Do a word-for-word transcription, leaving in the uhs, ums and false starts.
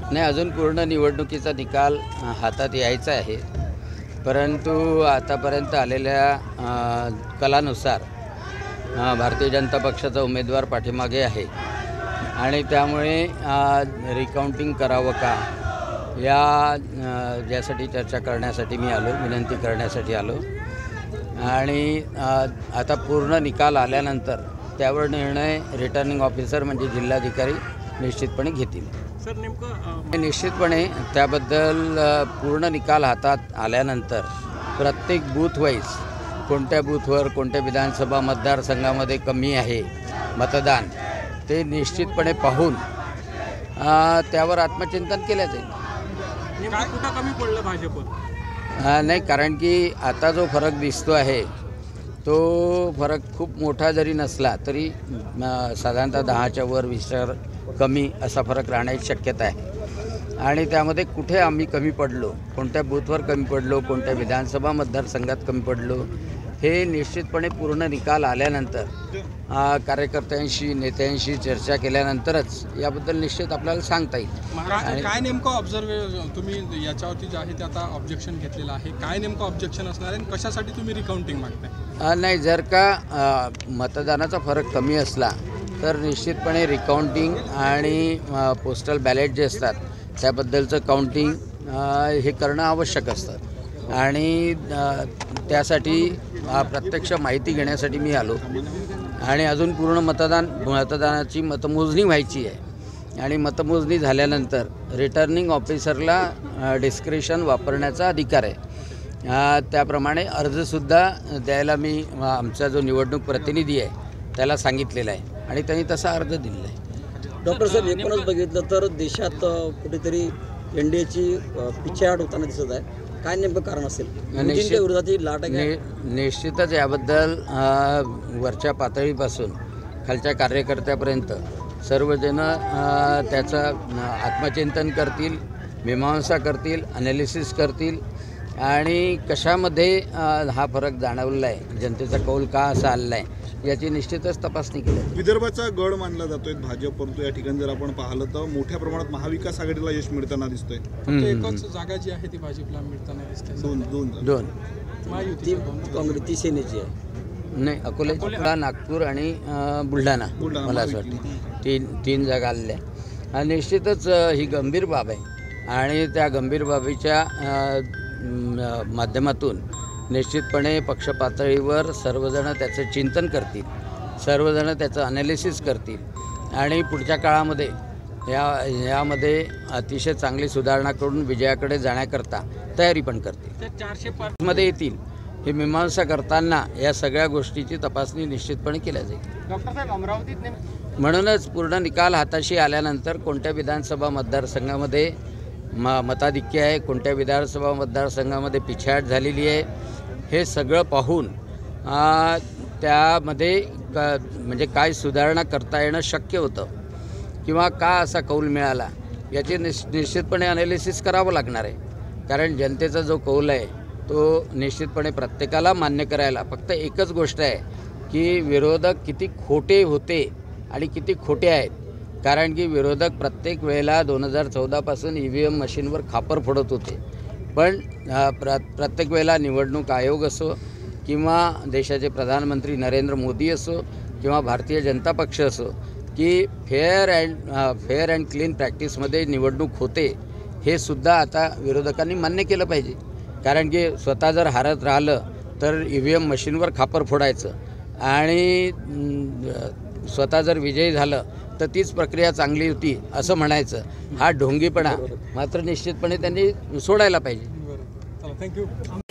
नाही, अजून पूर्ण निवडणुकीचा निकाल हातात यायचा आहे, परंतु आतापर्यंत आलेल्या कलानुसार भारतीय जनता पक्षाचा उमेदवार पाठीमागे आहे आणि त्यामुळे रिकाउंटिंग करावं का या यासाठी चर्चा करण्यासाठी मी आलो, विनंती करण्यासाठी आलो आणि आता पूर्ण निकाल आल्यानंतर त्यावर निर्णय रिटर्निंग ऑफिसर म्हणजे जिल्हाधिकारी निश्चितपणे घेतील। सर नेमकं निश्चितपणे त्याबद्दल पूर्ण निकाल हातात आल्यानंतर प्रत्येक बूथ वाईज कोणत्या बूथवर कोणत्या विधानसभा मतदारसंघामध्ये कमी आहे मतदान ते निश्चितपणे पाहून त्यावर आत्मचिंतन केलं जाईल। काय कुठं कमी पडलं भाजप? नाही, कारण की आता जो फरक दिसतो आहे तो फरक खूप मोठा जरी नसला तरी साधारणतः दहाच्या वर वीसच्या कमी असा फरक राहण्याची शक्यता आहे आणि त्यामध्ये कुठे आम्ही कमी पडलो, कोणत्या बूथवर कमी पडलो, कोणत्या विधानसभा मतदारसंघात कमी पडलो हे निश्चितपणे पूर्ण निकाल आल्यानंतर कार्यकर्त्यांशी नेत्यांशी चर्चा केल्यानंतरच याबद्दल निश्चित आपल्याला सांगता येईल। आणि काय नेमकं ऑब्झर्व तुम्ही याच्यावरती जे आहे ते आता ऑब्जेक्शन घेतलेलं आहे, काय नेमकं ऑब्जेक्शन असणार आहे, कशासाठी तुम्ही रिकाउंटिंग मागताय? नाही, जर का मतदानाचा फरक कमी असला तर निश्चितपणे रिकाउंटिंग आणि पोस्टल बॅलेट जे असतात त्याबद्दलचं काउंटिंग हे करणं आवश्यक असतं आणि त्यासाठी प्रत्यक्ष माहिती घेण्यासाठी मी आलो आणि अजून पूर्ण मतदान मतदानाची मतमोजणी व्हायची आहे आणि मतमोजणी झाल्यानंतर रिटर्निंग ऑफिसरला डिस्क्रिशन वापरण्याचा अधिकार आहे। त्याप्रमाणे अर्जसुद्धा द्यायला मी आमचा जो निवडणूक प्रतिनिधी आहे त्याला सांगितलेला आहे आणि त्यांनी तसा अर्ज दिलेला आहे। डॉक्टर साहेब, एकूणच बघितलं तर देशात कुठेतरी एन डी एची पिछेहाट होताना दिसत आहे, काय नेमकं कारण असेल? निश्चित विरोधाची लाट नि निश्चितच याबद्दल वरच्या पातळीपासून खालच्या कार्यकर्त्यापर्यंत सर्वजण त्याचं आत्मचिंतन करतील, मीमांसा करतील, ॲनालिसिस करतील आणि कशामध्ये हा फरक जाणवला आहे, जनतेचा कौल का असा आलेला आहे याची निश्चितच तपासणी केली। विदर्भाचा गड मानला जातोय भाजप, परंतु या ठिकाणी जर आपण पाहिलं तर मोठ्या प्रमाणात महाविकास आघाडीला यश मिळताना दिसतोय। एकच जागा जी आहे ती भाजपला मिळताना दिसते। दोन दोन दोन काँग्रेस ती सेनेची आहे। नाही, अकोला, नागपूर आणि बुलढाणा मला असं वाटतं तीन तीन जागा आलेल्या आणि निश्चितच ही गंभीर बाब आहे आणि त्या गंभीर बाबीच्या माध्यमातून निश्चितपणे पक्ष पातळीवर सर्वजण त्याचं चिंतन करतील, सर्वजण त्याचं ॲनालिसिस करतील आणि पुढच्या काळामध्ये या यामध्ये अतिशय चांगली सुधारणा करून विजयाकडे जाण्याकरता तयारी पण करतील, चारशे मध्ये येतील। हे मीमांसा करताना या सगळ्या गोष्टीची तपासणी निश्चितपणे केल्या जाईल। डॉक्टर साहेब, अमरावतीत म्हणूनच पूर्ण निकाल हाताशी आल्यानंतर कोणत्या विधानसभा मतदारसंघामध्ये म मताधिक्य आहे, कोणत्या विधानसभा मतदारसंघामध्ये पिछेहाट झालेली आहे हे सगळं पाहून त्यामध्ये क म्हणजे काय सुधारणा करता येणं शक्य होतं किंवा का असा कौल मिळाला याची निश निश्चितपणे ॲनालिसिस करावं लागणार आहे। कारण जनतेचा जो कौल आहे तो निश्चितपणे प्रत्येकाला मान्य करायला फक्त एकच गोष्ट आहे की विरोधक किती खोटे होते आणि किती खोटे आहेत। कारण की विरोधक प्रत्येक वेळेला दोन हजार चौदापासून ई व्ही एम मशीनवर खापर फोडत होते, पण प्र प्रत्येक वेळेला निवडणूक आयोग असो किंवा देशाचे प्रधानमंत्री नरेंद्र मोदी असो किंवा भारतीय जनता पक्ष असो की fair and fair and clean प्रॅक्टिसमध्ये निवडणूक होते हे सुद्धा आता विरोधकांनी मान्य केलं पाहिजे। कारण की स्वतः जर हारत राहिलं तर ई व्ही एम मशीनवर खापर फोडायचं आणि स्वतः जर विजयी झालं तर तीच प्रक्रिया चांगली होती असं म्हणायचं, हा ढोंगीपणा मात्र निश्चितपणे त्यांनी सोडायला पाहिजे। थँक्यू।